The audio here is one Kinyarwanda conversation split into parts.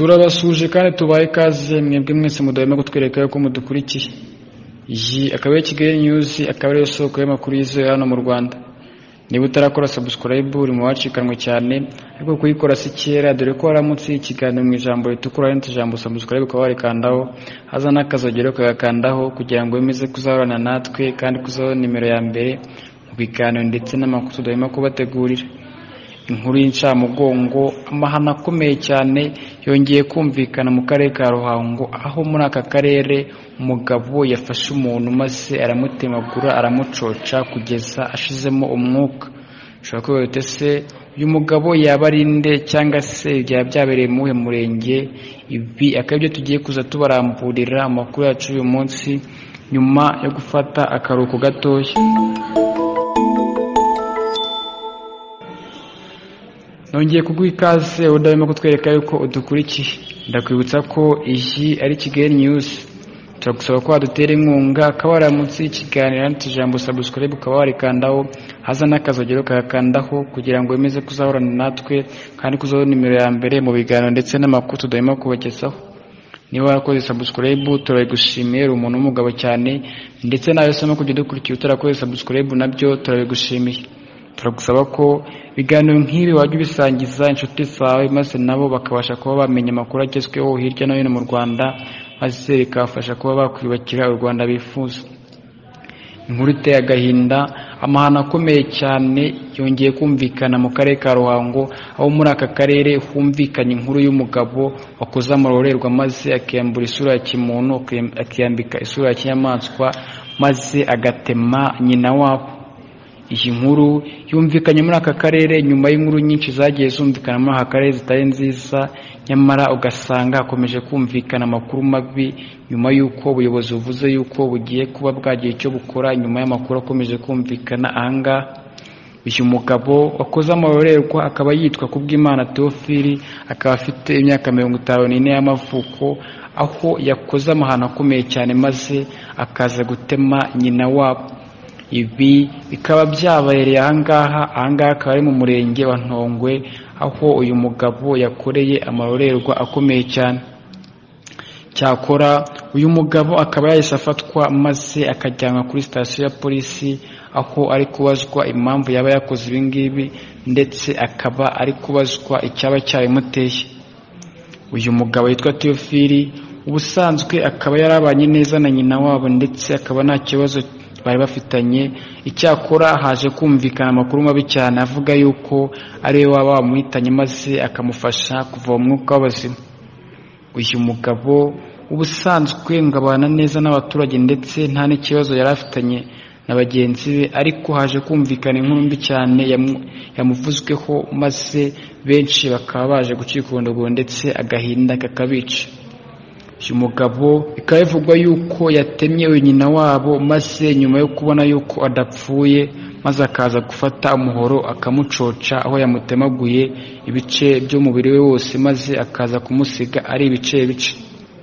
turabasuje kandi tubaye ikaze mwebwe mwese mudahwema kutwereka ko mudukurikiye. Iyi akaba ari Kigali News, akaba ari soko y'amakuru yizewe hano mu Rwanda. Niba utarakora subscribe uri mu wacikanwe cyane, ariko kuyikora si kera, dore ko waramutse ikiganiro mu ijambo ritukura n'indi jambo subscribe ukaba warikandaho, haza n'akazogero kagakandaho kugira ngo wemeze kuzahorana natwe kandi kuzaho nimero ya mbere mu biganiro ndetse n'amakuru tudahwema kubategurira. Inkuru y'incamugongo, amahano akomeye cyane yongeye kumvikana mu karere ka Ruhango, aho muri aka karere umugabo yafashe umuntu maze aramutemagura aramucoca kugeza ashizemo umwuka. Ushobora kwibaza se uyu mugabo yaba ari nde cyangwa se byaba byabereye mu uhe murenge? Ibi akaba ibyo tugiye kuza tubaramburira amakuru yacu uyu munsi nyuma yo gufata akaruhuko gatoya. Nongeye kuguha ikaze udahwema kutwereka yuko udukurikiye. Ndakwibutsa ko iyi ari Kigali News. Turagusaba ko wadutera inkunga, akaba waramutse ikiganiro n'indi jambo subscribe ukaba warikandaho, haza n'akazogero kagakandaho kugira ngo wemeze kuzahorana natwe kandi kuzaho nimero ya mbere mu biganiro ndetse n'amakuru tudahwema kubagezaho. Niba warakoze subscribe turabigushimiye, uri umuntu w'umugabo cyane, ndetse nawe usoma kujya dukurikiye utarakoze subscribe nabyo turabigushimiye. Turagusaba ko ibiganiro nk'ibi wajya ubisangiza inshuti zawe, maze nabo bakabasha kuba bamenya amakuru agezweho hirya no hino mu Rwanda, maze bikabafasha kuba bakwiyubakira u Rwanda bifuza. Inkuru iteye agahinda, amahano akomeye cyane yongeye kumvikana mu karere ka Ruhango, aho muri aka karere humvikanye inkuru y'umugabo wakoze amarorerwa maze akiyambura isura ya kimuntu, akiyambika isura ya kinyamaswa, maze agatema nyina wabo. Iyi nkuru yumvikanye muri aka karere nyuma y'inkuru nyinshi zagiye zumvikana muri aka karere zitari nziza, nyamara ugasanga hakomeje kumvikana amakuru mabi nyuma y'uko ubuyobozi buvuze y'uko bugiye kuba bwagiye icyo bukora nyuma y'amakuru akomeje kumvikana ahangaha. Uyu mugabo wakoze amarorerwa akaba yitwa Kubwimana Theophile, akaba afite imyaka 54 y'amavuko, aho yakoze amahano akomeye cyane maze akaza gutema nyina wabo. Ibi bikaba byabereye ahangaha akaba ari mu murenge wa Ntongwe, aho uyu mugabo yakoreye amarorerwa akomeye cyane. Cyakora uyu mugabo akaba yahise afatwa maze akajyanwa kuri sitasiyo ya polisi, aho ari kubazwa impamvu yaba yakoze ibi ngibi ndetse akaba ari kubazwa icyaba cyabimuteye. Uyu mugabo yitwa Theophile, ubusanzwe akaba yarabanye neza na nyina wabo ndetse akaba nta kibazo bari bafitanye. Icyakora haje kumvikana amakuru mabi cyane avuga yuko ari we waba wamuhitanye maze akamufasha kuva mu mwuka w'abazima. Uyu mugabo ubusanzwe ngabana neza n'abaturage ndetse nta n'ikibazo yari afitanye na bagenzi be, ariko haje kumvikana inkuru mbi cyane yamuvuzweho maze benshi bakaba baje gucika urundogo ndetse agahinda kakabica. Uyu mugabo bikaba bivugwa yuko yatemye nyina wabo maze nyuma yo kubona yuko adapfuye maze akaza gufata umuhoro akamucoca, aho yamutemaguye ibice by'umubiri we wose maze akaza kumusiga ari ibice bice.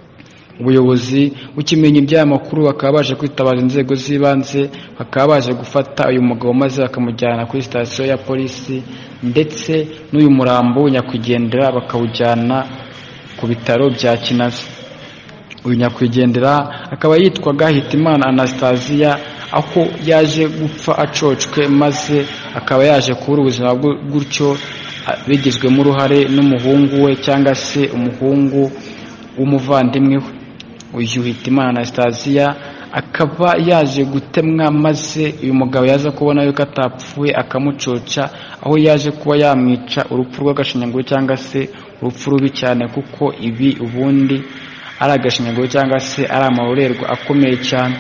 Ubuyobozi bukimenya iby'aya makuru bakaba baje kwitabaza inzego z'ibanze, bakaba baje gufata uyu mugabo maze bakamujyana kuri sitasiyo ya polisi, ndetse n'uyu murambo nyakwigendera bakawujyana ku bitaro bya Kinazi. Uyu nyakwigendera akaba yitwaga Hitimana Anastasia, aho yaje gupfa acocwe maze akaba yaje kubura ubuzima gutyo bigizwemo uruhare n'umuhungu we cyangwa se umuhungu w'umuvandimwe we. Uyu Hitimana Anastasia akaba yaje gutemwa maze uyu mugabo yaza kubona yuko atapfuye akamucoca, aho yaje kuba yamwica urupfu rw'agashinyaguro cyangwa se urupfu rubi cyane, kuko ibi ubundi ari agashinyaguro cyangwa se ari amarorerwa akomeye cyane.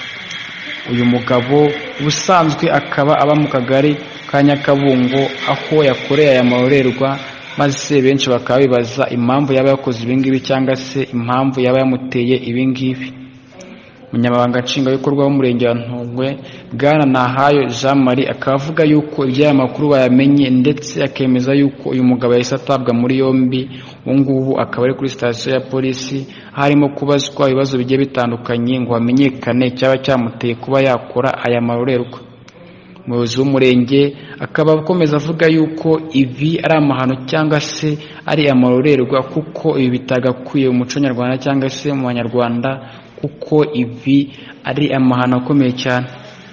Uyu mugabo ubusanzwe akaba aba mu kagari ka Nyakabungo, aho yakoreye aya marorerwa, maze benshi bakaba bibaza impamvu yaba yakoze ibi ngibi cyangwa se impamvu yaba yamuteye ibi ngibi. Umunyamabanga nshingwabikorwa w'umurenge wa Ntongwe, Bwana Nahayo Jean Marie, akaba avuga yuko iby'aya makuru bayamenye ndetse akemeza yuko uyu mugabo yahise atabwa muri yombi. Ubu ngubu akaba ari kuri sitasiyo ya polisi, harimo kubazwa ibibazo bigiye bitandukanye ngo hamenyekane icyaba cyamuteye kuba yakora aya marorerwa. umuyobozi w'umurenge akaba akomeza avuga yuko ibi ari amahano cyangwa se ari amarorerwa, kuko ibi bitagakwiye mu muco nyarwanda cyangwa se mu banyarwanda, kuko ibi ari amahano akomeye cyane.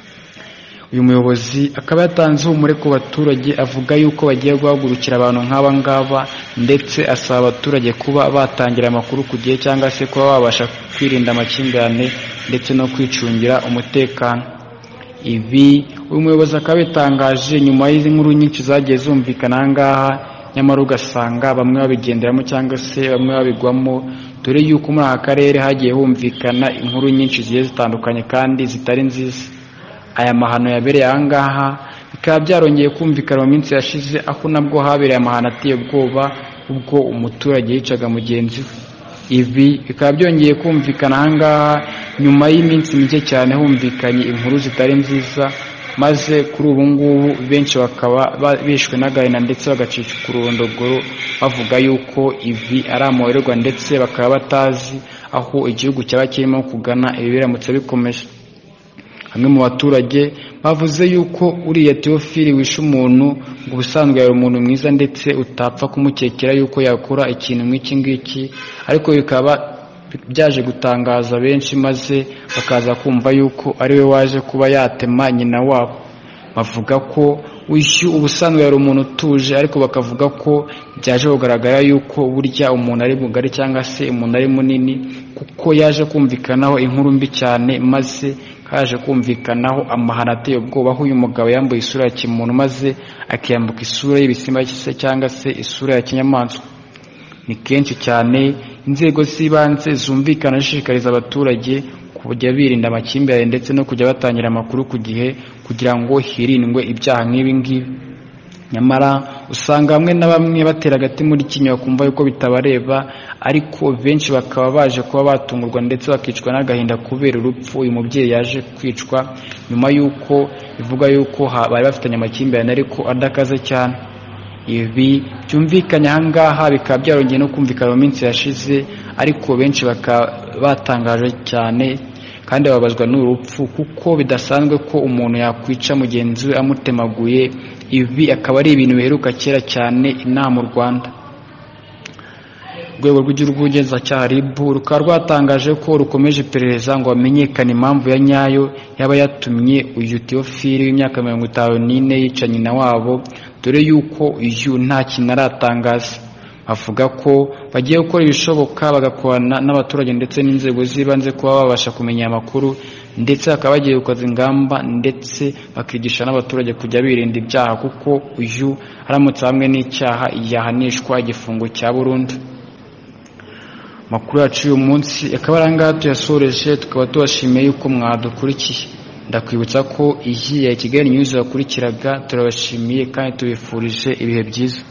Uyu muyobozi akaba yatanze ihumure ku baturage, avuga yuko bagiye guhagurukira abantu nk'aba ngaba, ndetse asaba abaturage kuba batangira amakuru ku gihe cyangwa se kuba babasha kwirinda amakimbirane ndetse no kwicungira umutekano. Ibi uyu muyobozi akaba yabitangaje nyuma y'inkuru nyinshi zagiye zumvikana aha ngaha, nyamara ugasanga bamwe babigenderamo cyangwa se bamwe babigwamo, dore yuko muri aka karere hagiye humvikana inkuru nyinshi zigiye zitandukanye kandi zitari nziza. Aya mahano yabereye aha ngaha bikaba byarongeye kumvikana mu minsi yashize, aho nabwo habereye amahano ateye ubwoba ubwo umuturage yicaga mugenzi we. Ibi bikaba byongeye kumvikana aha ngaha nyuma y'iminsi mike cyane humvikanye inkuru zitari nziza, maze kuri ubu ngubu benshi bakaba bishwe n'agahinda ndetse bagacika ururondogoro, bavuga yuko ibi ari amahorerwa ndetse bakaba batazi aho igihugu cyaba kirimo kugana ibi biramutse bikomeje. Bamwe mu baturage bavuze yuko uriya Theophile wishe umuntu ngo ubusanzwe yari umuntu mwiza ndetse utapfa kumukekera yuko yakora ikintu nk'iki ngiki, ariko bikaba byaje gutangaza benshi, maze bakaza kumva yuko ari we waje kuba yatema nyina wabo. Bavuga ko uyu ubusanzwe yari umuntu utuje, ariko bakavuga ko byaje kugaragara yuko burya umuntu ari mugari cyangwa se umuntu ari munini, kuko yaje kumvikanaho inkuru mbi cyane, maze haje kumvikanaho amahano ateye ubwoba, aho uyu mugabo yambaye isura ya kimuntu maze akiyambuka isura y'ibisimba cyangwa se isura ya kinyamaswa. Ni kenshi cyane inzego z'ibanze zumvikana zishishikariza abaturage kujya birinda amakimbirane ndetse no kujya batangira amakuru ku gihe, kugira ngo hirindwe ibyaha nk'ibi ngibi. Nyamara usanga bamwe na bamwe batera agati muri kinyo bakumva yuko bitabareba, ariko benshi bakaba baje kuba batungurwa ndetse bakicwa n'agahinda kubera urupfu uyu mubyeyi yaje kwicwa, nyuma yuko bivuga yuko bari bafitanye amakimbirane ariko adakaze cyane. Ibi byumvikanye aha ngaha bikaba byarongeye no kumvikana mu minsi yashize, ariko benshi bakaba batangaje cyane kandi bababazwa n'urupfu, kuko bidasanzwe ko umuntu yakwica mugenzi we amutemaguye. Ibi akaba ari ibintu biheruka kera cyane inaha mu Rwanda. Urwego rw'igihugu rw'ubugenzacyaha RIB rukaba rwatangaje ko rukomeje iperereza ngo hamenyekane impamvu ya nyayo yaba yatumye uyu Theophile w'imyaka 54 yica nyina wabo, dore yuko uyu nta kintu aratangaza. Bavuga ko bagiye gukora ibishoboka bagakorana n'abaturage ndetse n'inzego z'ibanze kuba babasha kumenya amakuru, ndetse bakaba bagiye gukaza ingamba ndetse bakigisha n'abaturage kujya birinda ibyaha, kuko uyu aramutse hamwe n'icyaha yahanishwa igifungo cya burundu. Makuru yacu uyu munsi akaba ari ngaha tuyasoreje, tukaba tubashimiye yuko mwadukurikiye. Ndakwibutsa ko iyi ya Kigali News yakurikiraga, turabashimiye kandi tubifurije ibihe byiza.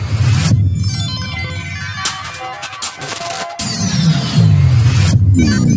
Yeah.